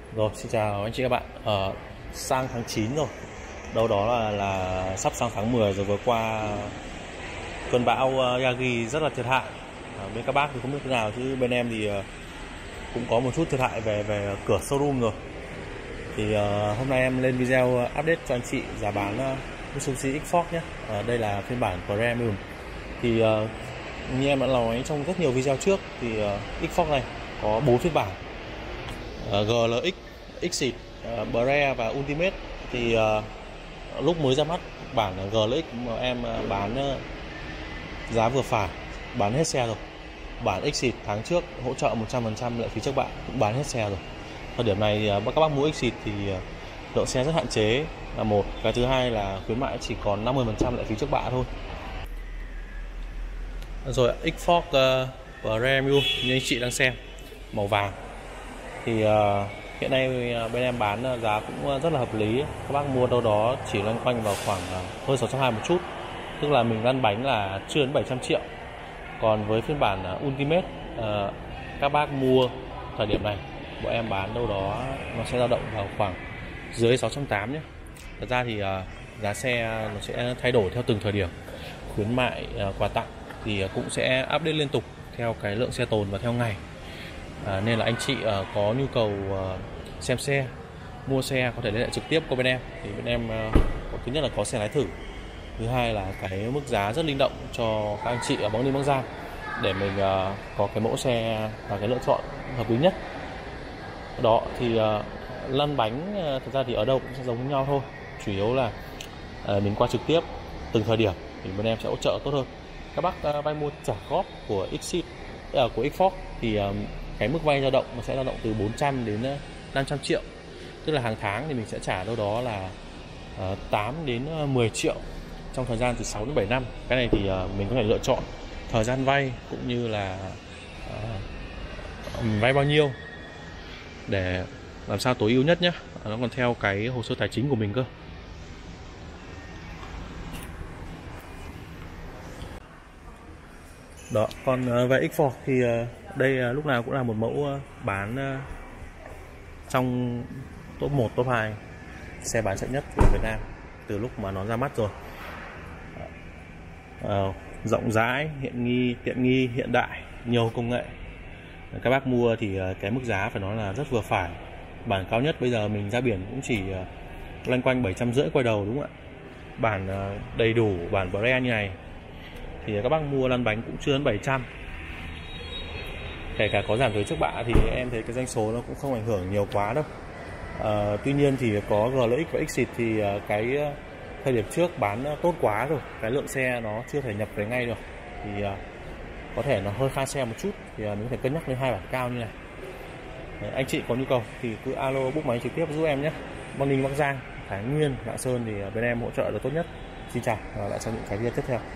Rồi, xin chào anh chị các bạn. Sang tháng 9 rồi, đâu đó là sắp sang tháng 10 rồi. Vừa qua cơn bão Yagi rất là thiệt hại. Bên các bác thì không biết thế nào, chứ bên em thì cũng có một chút thiệt hại về cửa showroom rồi. Thì hôm nay em lên video update cho anh chị giá bán Mitsubishi X-Force nhé. Đây là phiên bản Premium. Thì như em đã nói trong rất nhiều video trước thì X-Force này có 4 phiên bản: GLX, Exit, Pre và Ultimate. Thì lúc mới ra mắt bản GLX mà em bán giá vừa phải, bán hết xe rồi. Bản Exit tháng trước hỗ trợ 100% lệ phí trước bạ cũng bán hết xe rồi. Thời điểm này các bác mua Exit thì lượng xe rất hạn chế là một. Cái thứ hai là khuyến mại chỉ còn 50% lệ phí trước bạ thôi. Rồi X-Force Premium như anh chị đang xem, màu vàng. Thì hiện nay bên em bán giá cũng rất là hợp lý. Các bác mua đâu đó chỉ loanh quanh vào khoảng hơn 620 một chút, tức là mình lăn bánh là chưa đến 700 triệu. Còn với phiên bản Ultimate, các bác mua thời điểm này bọn em bán đâu đó nó sẽ dao động vào khoảng dưới 680 nhé. Thật ra thì giá xe nó sẽ thay đổi theo từng thời điểm. Khuyến mại, quà tặng thì cũng sẽ update liên tục theo cái lượng xe tồn và theo ngày. Nên là anh chị có nhu cầu xem xe, mua xe có thể liên hệ trực tiếp qua bên em. Thì bên em thứ nhất là có xe lái thử, thứ hai là cái mức giá rất linh động cho các anh chị ở Bắc Ninh, Bắc Giang, để mình có cái mẫu xe và cái lựa chọn hợp lý nhất. Đó thì lăn bánh thật ra thì ở đâu cũng sẽ giống nhau thôi, chủ yếu là mình qua trực tiếp từng thời điểm thì bên em sẽ hỗ trợ tốt hơn. Các bác vay mua trả góp của của X-Force thì cái mức vay dao động nó sẽ dao động từ 400 đến 500 triệu, tức là hàng tháng thì mình sẽ trả đâu đó là 8 đến 10 triệu trong thời gian từ 6 đến 7 năm. Cái này thì mình có thể lựa chọn thời gian vay cũng như là vay bao nhiêu để làm sao tối ưu nhất nhé. Nó còn theo cái hồ sơ tài chính của mình cơ. Đó, còn về X-Force thì đây lúc nào cũng là một mẫu bán trong top 1, top 2 xe bán chạy nhất của Việt Nam từ lúc mà nó ra mắt rồi. Rộng rãi, tiện nghi, hiện đại, nhiều công nghệ. Các bác mua thì cái mức giá phải nói là rất vừa phải. Bản cao nhất bây giờ mình ra biển cũng chỉ loanh quanh 750 quay đầu, đúng không ạ? Bản đầy đủ, bản Pre như này thì các bác mua lăn bánh cũng chưa đến 700. Kể cả có giảm thuế trước bạ thì em thấy cái doanh số nó cũng không ảnh hưởng nhiều quá đâu. Tuy nhiên thì có GLX và Exit thì cái thời điểm trước bán tốt quá rồi, cái lượng xe nó chưa thể nhập về ngay được, thì có thể nó hơi khan xe một chút, thì mình có thể cân nhắc lên 2 bản cao như này. Anh chị có nhu cầu thì cứ alo book máy trực tiếp giúp em nhé. Bắc Ninh, Bắc Giang, Thái Nguyên, Lạng Sơn thì bên em hỗ trợ là tốt nhất. Xin chào và lại trong những cái video tiếp theo.